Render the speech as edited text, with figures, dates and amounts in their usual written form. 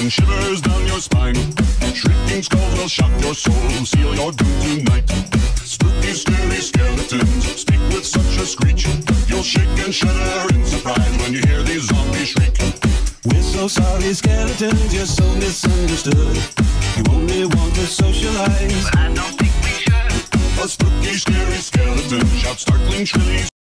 send shivers down your spine. Shrieking skulls will shock your soul, seal your doom tonight. Spooky, scary skeletons speak with such a screech. You'll shake and shudder in surprise when you hear these zombies shriek. We're so sorry, skeletons, you're so misunderstood. You only want to socialize, but I don't think we should. A spooky, scary skeleton shouts startling, shrilly